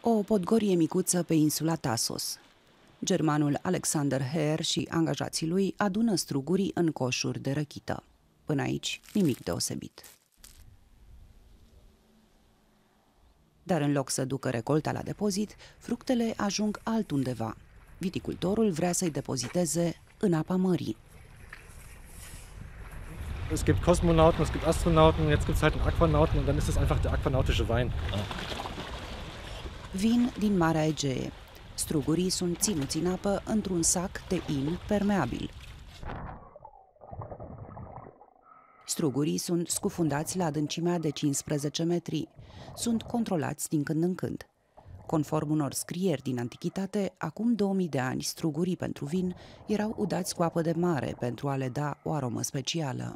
O podgorie micuță pe insula Tasos. Germanul Alexander Herr și angajații lui adună strugurii în coșuri de răchită. Până aici, nimic deosebit. Dar în loc să ducă recolta la depozit, fructele ajung altundeva. Viticultorul vrea să-i depoziteze în apa mării. Es gibt Kosmonauten, es gibt Astronauten, jetzt gibt es halt einen Aquanauten und dann ist es einfach der aquanautische Wein. Vin din Marea Egee. Strugurii sunt ținuți în apă într-un sac de in permeabil. Strugurii sunt scufundați la adâncimea de 15 metri. Sunt controlați din când în când. Conform unor scrieri din antichitate, acum 2000 de ani, strugurii pentru vin erau udați cu apă de mare pentru a le da o aromă specială.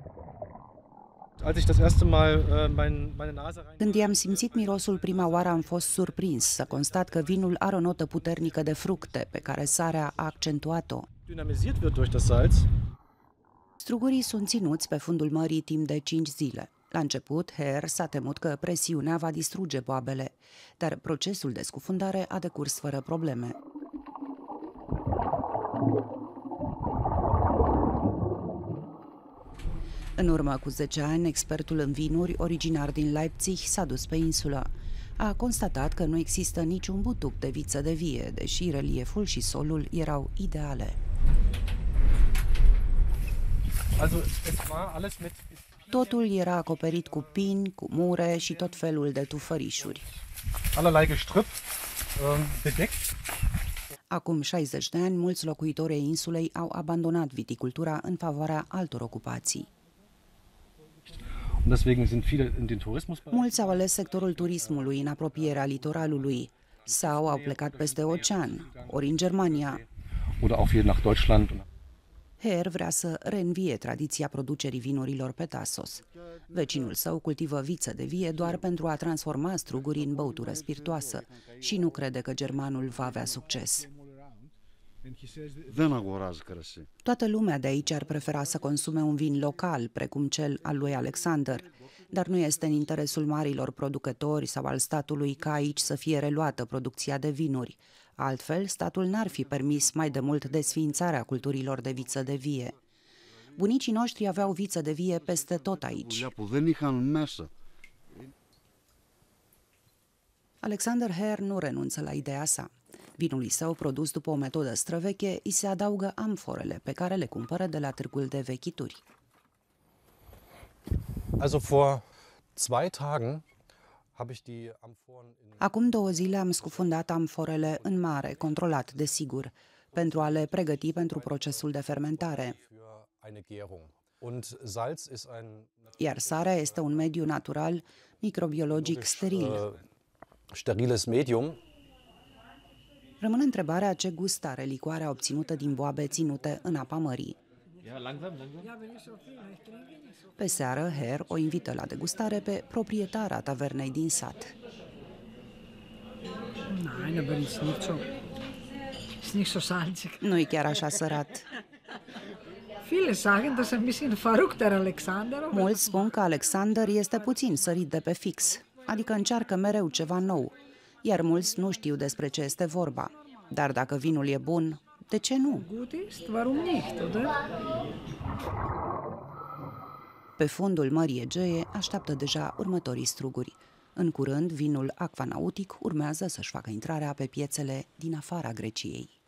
Când i-am simțit mirosul prima oară, am fost surprins să constat că vinul are o notă puternică de fructe, pe care sarea a accentuat-o. Strugurii sunt ținuți pe fundul mării timp de 5 zile. La început, Herr s-a temut că presiunea va distruge boabele, dar procesul de scufundare a decurs fără probleme. În urmă cu 10 ani, expertul în vinuri, originar din Leipzig, s-a dus pe insulă. A constatat că nu există niciun butuc de viță de vie, deși relieful și solul erau ideale. Totul era acoperit cu pini, cu mure și tot felul de tufărișuri. Acum 60 de ani, mulți locuitori ai insulei au abandonat viticultura în favoarea altor ocupații. Mulți au ales sectorul turismului în apropierea litoralului sau au plecat peste ocean, ori în Germania. Herr vrea să reînvie tradiția producerii vinurilor pe Tasos. Vecinul său cultivă viță de vie doar pentru a transforma strugurii în băutură spiritoasă și nu crede că germanul va avea succes. Toată lumea de aici ar prefera să consume un vin local, precum cel al lui Alexander, dar nu este în interesul marilor producători sau al statului ca aici să fie reluată producția de vinuri. Altfel, statul n-ar fi permis mai de mult desființarea culturilor de viță de vie. Bunicii noștri aveau viță de vie peste tot aici. Alexander Herr nu renunță la ideea sa. Vinului său, produs după o metodă străveche, îi se adaugă amforele, pe care le cumpără de la târgul de vechituri. Acum 2 zile am scufundat amforele în mare, controlat, desigur, pentru a le pregăti pentru procesul de fermentare. Iar sarea este un mediu natural, microbiologic steril. Rămâne întrebarea ce gust are licoarea obținută din boabe ținute în apa mării. Pe seară, Herr o invită la degustare pe proprietara tavernei din sat. Nu-i chiar așa sărat. Mulți spun că Alexander este puțin sărit de pe fix, adică încearcă mereu ceva nou, iar mulți nu știu despre ce este vorba. Dar dacă vinul e bun, de ce nu? Pe fundul Mării Egee așteaptă deja următorii struguri. În curând, vinul aquanautic urmează să-și facă intrarea pe piețele din afara Greciei.